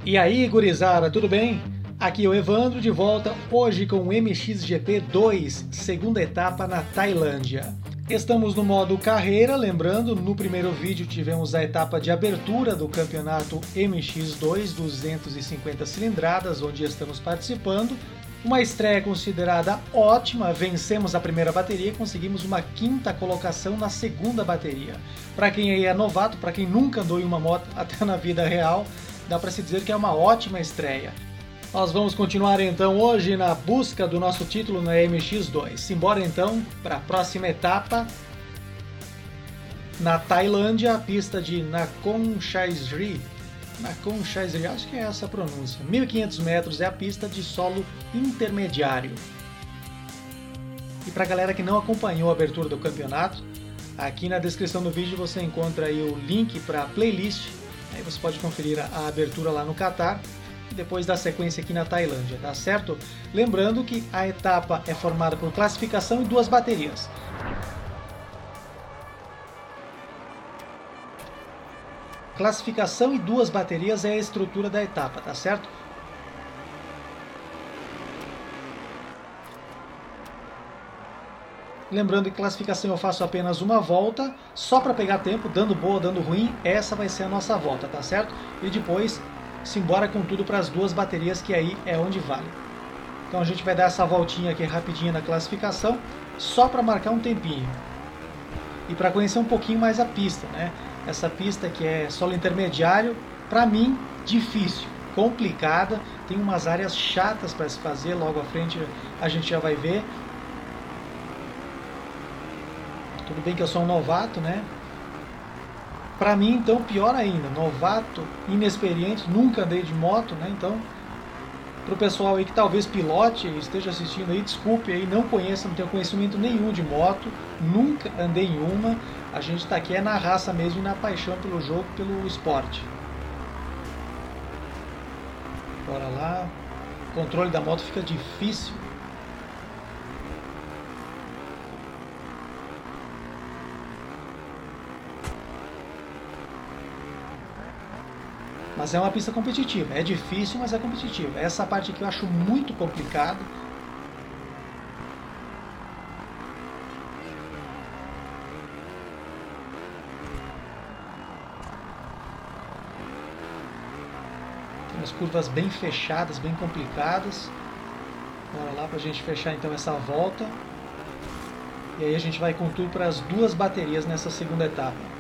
E aí, gurizada, tudo bem? Aqui é o Evandro de volta, hoje com o MXGP 2, segunda etapa na Tailândia. Estamos no modo carreira, lembrando, no primeiro vídeo tivemos a etapa de abertura do campeonato MX2, 250 cilindradas, onde estamos participando. Uma estreia considerada ótima, vencemos a primeira bateria e conseguimos uma quinta colocação na segunda bateria. Para quem aí é novato, para quem nunca andou em uma moto até na vida real, dá para se dizer que é uma ótima estreia. Nós vamos continuar então hoje na busca do nosso título na MX2. Simbora então para a próxima etapa na Tailândia, a pista de Nakhon Chhaisri. Nakhon Chhaisri, acho que é essa a pronúncia. 1500 metros é a pista de solo intermediário. E para a galera que não acompanhou a abertura do campeonato, aqui na descrição do vídeo você encontra aí o link para a playlist. Aí você pode conferir a abertura lá no Catar e depois da sequência aqui na Tailândia, tá certo? Lembrando que a etapa é formada por classificação e duas baterias. Classificação e duas baterias é a estrutura da etapa, tá certo? Lembrando que classificação eu faço apenas uma volta, só para pegar tempo, dando boa, dando ruim, essa vai ser a nossa volta, tá certo? E depois, simbora com tudo para as duas baterias, que aí é onde vale. Então a gente vai dar essa voltinha aqui rapidinha na classificação, só para marcar um tempinho. E para conhecer um pouquinho mais a pista, né? Essa pista que é solo intermediário, para mim, difícil, complicada, tem umas áreas chatas para se fazer, logo à frente a gente já vai ver. Tudo bem que eu sou um novato, né? Para mim, então, pior ainda, novato, inexperiente, nunca andei de moto, né? Então, para o pessoal aí que talvez pilote, esteja assistindo aí, desculpe aí, não conheça, não tenho conhecimento nenhum de moto, nunca andei em uma. A gente está aqui é na raça mesmo e na paixão pelo jogo, pelo esporte. Bora lá. O controle da moto fica difícil. Mas é uma pista competitiva, é difícil, mas é competitiva. Essa parte aqui eu acho muito complicada. Tem umas curvas bem fechadas, bem complicadas. Bora lá para a gente fechar então essa volta. E aí a gente vai com tudo para as duas baterias nessa segunda etapa.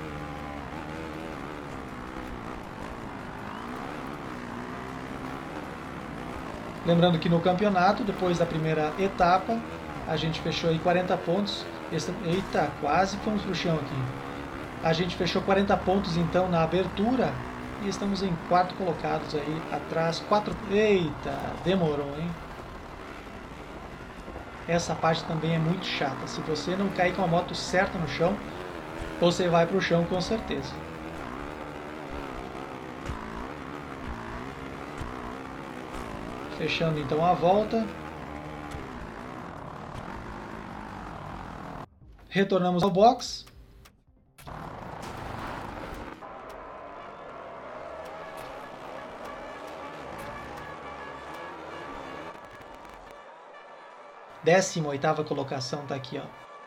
Lembrando que no campeonato, depois da primeira etapa, a gente fechou aí 40 pontos. Eita, quase fomos pro chão aqui. A gente fechou 40 pontos então na abertura e estamos em quarto colocados aí, atrás 4... Eita, demorou, hein? Essa parte também é muito chata. Se você não cair com a moto certa no chão, você vai pro chão com certeza. Fechando então a volta. Retornamos ao box. Décima oitava colocação tá aqui, ó.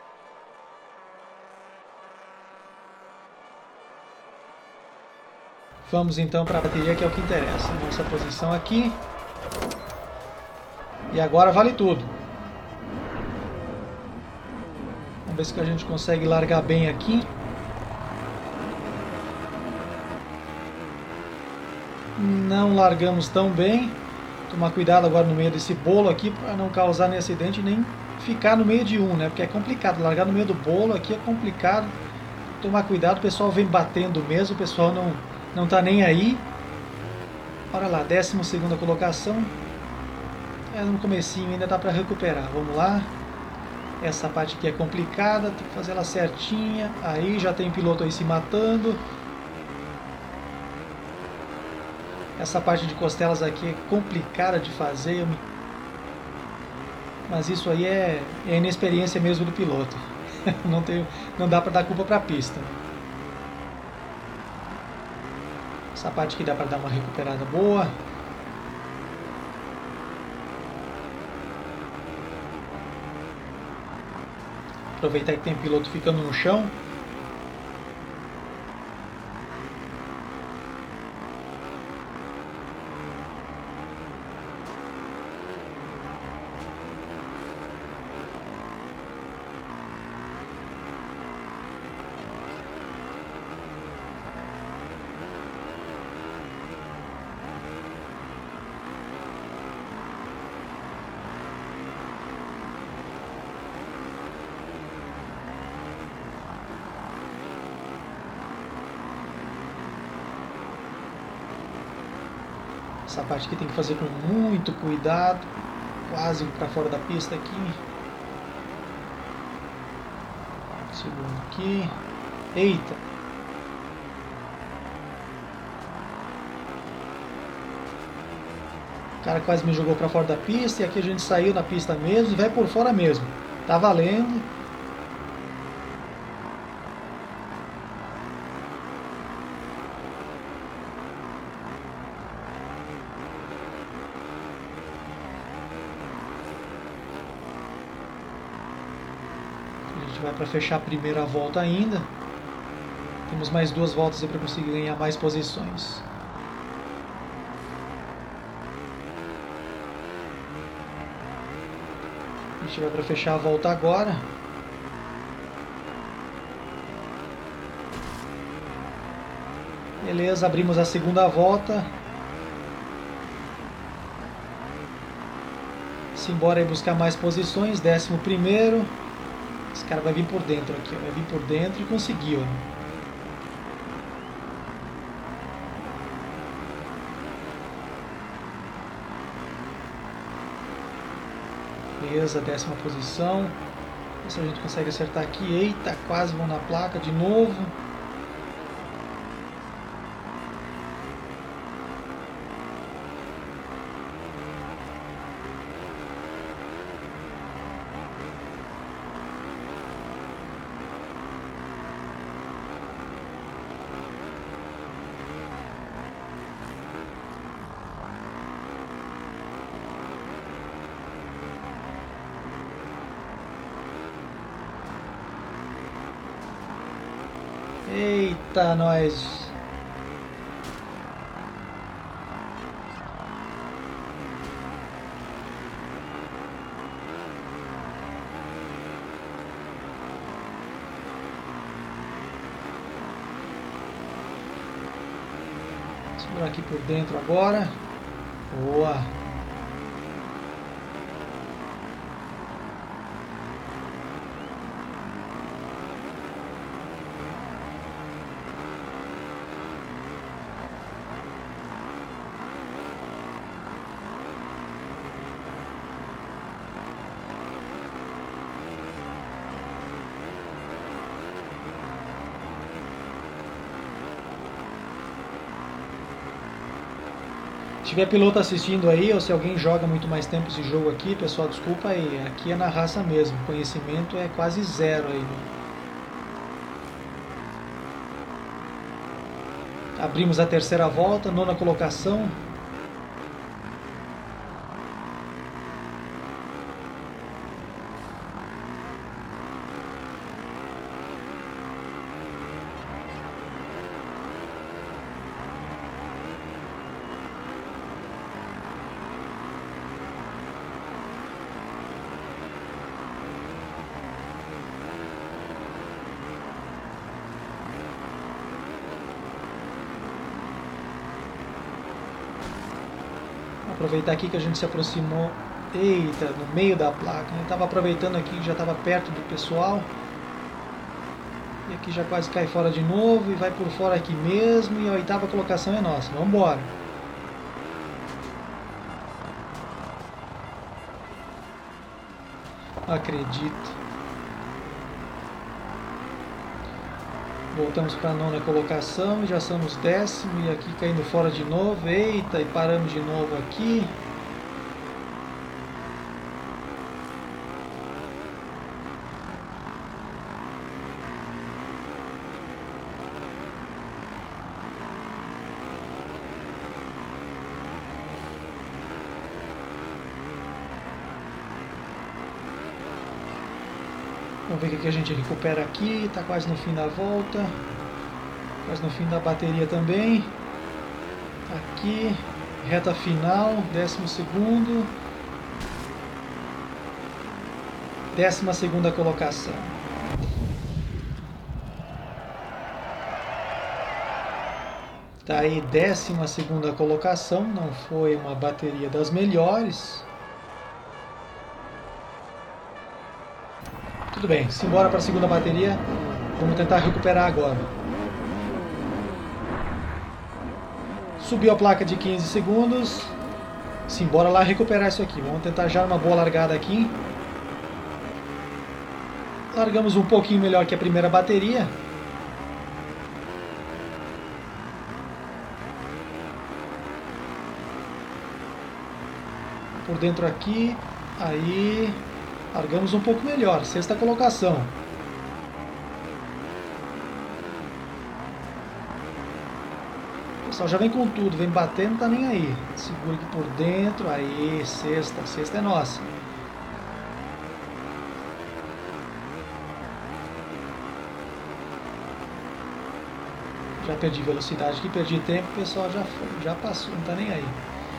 Vamos então para a bateria, que é o que interessa. Nossa posição aqui. E agora vale tudo. Vamos ver se a gente consegue largar bem aqui. Não largamos tão bem. Tomar cuidado agora no meio desse bolo aqui para não causar nem acidente nem ficar no meio de um, né? Porque é complicado. Largar no meio do bolo aqui é complicado. Tomar cuidado, o pessoal vem batendo mesmo, o pessoal não tá nem aí. Olha lá, 12ª colocação. É no comecinho, ainda dá para recuperar. Vamos lá. Essa parte aqui é complicada, tem que fazer ela certinha. Aí já tem piloto aí se matando. Essa parte de costelas aqui é complicada de fazer. Mas isso aí é inexperiência mesmo do piloto. Não dá para dar culpa para a pista. Essa parte aqui dá para dar uma recuperada boa. Aproveitar que tem piloto ficando no chão. Essa parte aqui tem que fazer com muito cuidado. Quase para fora da pista aqui. Segundo aqui. Eita! O cara quase me jogou para fora da pista. E aqui a gente saiu na pista mesmo e vai por fora mesmo. Tá valendo. Vai para fechar a primeira volta ainda. Temos mais 2 voltas para conseguir ganhar mais posições. A gente vai para fechar a volta agora. Beleza, abrimos a segunda volta. Simbora aí buscar mais posições. 11º. Esse cara vai vir por dentro aqui, ó. Vai vir por dentro e conseguiu. Beleza, 10ª posição. Ver se a gente consegue acertar aqui. Eita, quase vão na placa de novo. Eita, nós. Segurar aqui por dentro agora. Boa. Se tiver piloto assistindo aí, ou se alguém joga muito mais tempo esse jogo aqui, pessoal, desculpa aí, aqui é na raça mesmo, o conhecimento é quase zero aí. Abrimos a terceira volta, 9ª colocação. Aproveitar aqui que a gente se aproximou, eita, no meio da placa, né? Estava aproveitando aqui que já estava perto do pessoal. E aqui já quase cai fora de novo e vai por fora aqui mesmo. E a 8ª colocação é nossa, vamos embora. Acredito. Voltamos para a 9ª colocação, já somos 10º e aqui caindo fora de novo. Eita, e paramos de novo aqui. Vamos ver o que a gente recupera aqui. Está quase no fim da volta. Quase no fim da bateria também. Aqui, reta final, 12º. 12ª colocação. Tá aí 12ª colocação, não foi uma bateria das melhores. Tudo bem, simbora para a segunda bateria. Vamos tentar recuperar agora. Subiu a placa de 15 segundos. Simbora lá recuperar isso aqui. Vamos tentar já uma boa largada aqui. Largamos um pouquinho melhor que a primeira bateria. Por dentro aqui. Aí. Largamos um pouco melhor. 6ª colocação. O pessoal já vem com tudo. Vem batendo, não tá nem aí. Segura aqui por dentro. Aí, 6ª. 6ª é nossa. Já perdi velocidade aqui, perdi tempo, o pessoal já passou, não tá nem aí.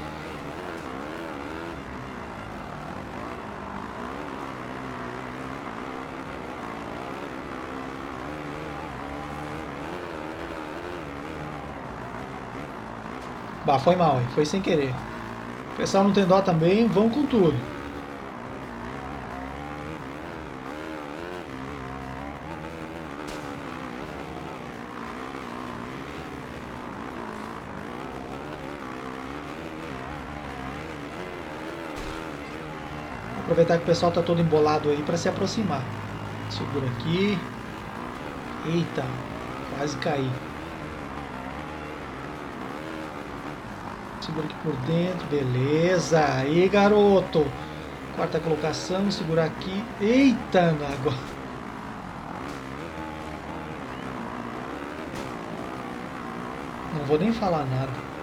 Bah, foi mal, hein? Foi sem querer. O pessoal não tem dó também, vão com tudo. Aproveitar que o pessoal está todo embolado aí para se aproximar. Segura aqui. Eita, quase caí. Segura aqui por dentro, beleza. Aí, garoto. 4ª colocação, segura aqui. Eita, água. Não vou nem falar nada.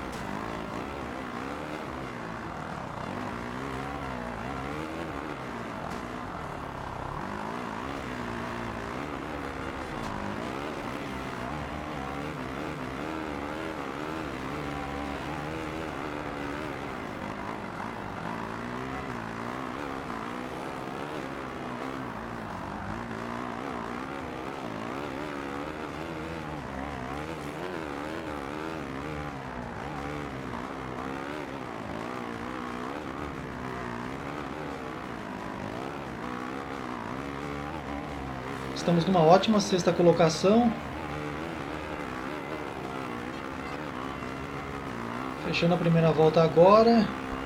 Estamos numa ótima 6ª colocação. Fechando a primeira volta agora.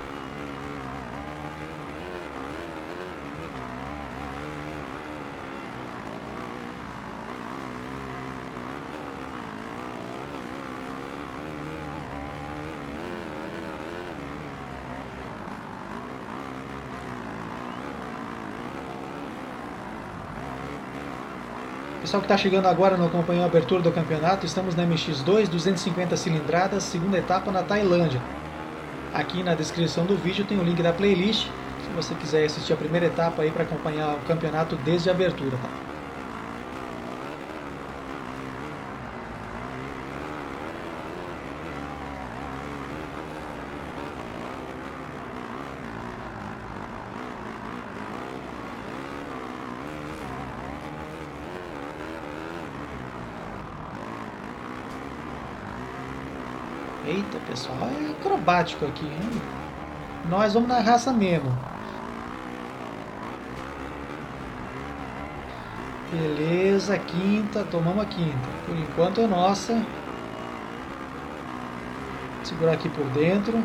Pessoal que está chegando agora, não acompanhou a abertura do campeonato, estamos na MX2, 250 cilindradas, segunda etapa na Tailândia. Aqui na descrição do vídeo tem o link da playlist, se você quiser assistir a primeira etapa aí para acompanhar o campeonato desde a abertura. Tá? Eita, pessoal, é acrobático aqui, hein? Nós vamos na raça mesmo. Beleza, quinta, tomamos a quinta. Por enquanto é nossa. Segurar aqui por dentro.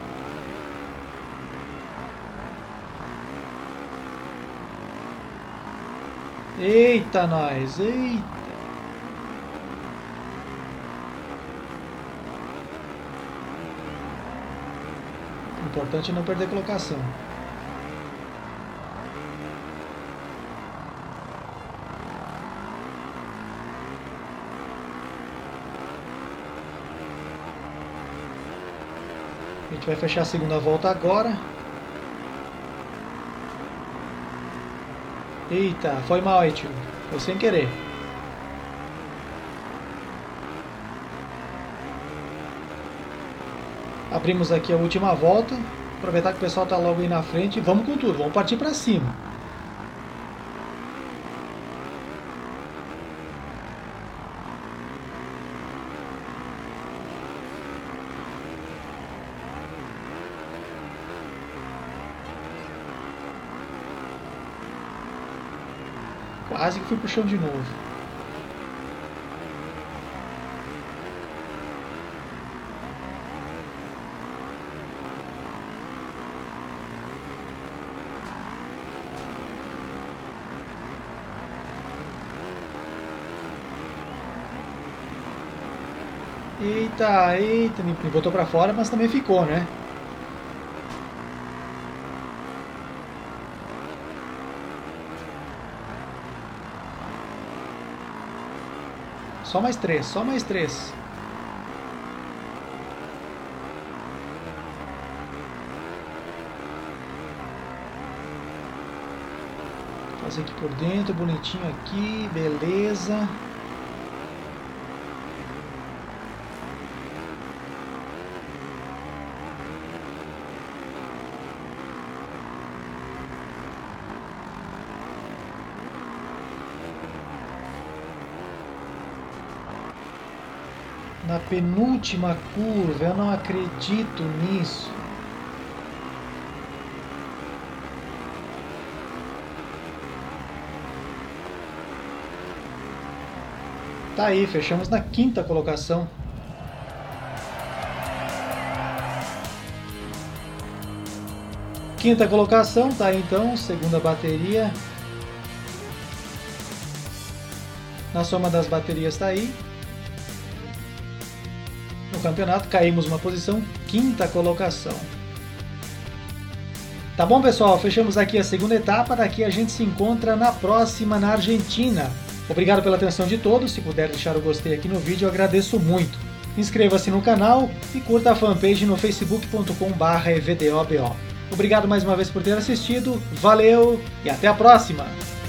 Eita, nós, eita. O importante é não perder colocação. A gente vai fechar a segunda volta agora. Eita, foi mal aí, tio. Foi sem querer. Abrimos aqui a última volta. Aproveitar que o pessoal tá logo aí na frente. Vamos com tudo, vamos partir para cima. Quase que fui pro chão de novo. Eita, eita, me botou pra fora, mas também ficou, né? Só mais 3, só mais 3. Fazer aqui por dentro, bonitinho aqui, beleza. Na penúltima curva, eu não acredito nisso. Tá aí, fechamos na 5ª colocação. Quinta colocação, tá aí então, segunda bateria. Na soma das baterias tá aí. No campeonato caímos uma posição, 5ª colocação. Tá bom, pessoal, fechamos aqui a segunda etapa, daqui a gente se encontra na próxima na Argentina. Obrigado pela atenção de todos, se puder deixar o gostei aqui no vídeo eu agradeço muito. Inscreva-se no canal e curta a fanpage no facebook.com/evdobo. Obrigado mais uma vez por ter assistido, valeu e até a próxima!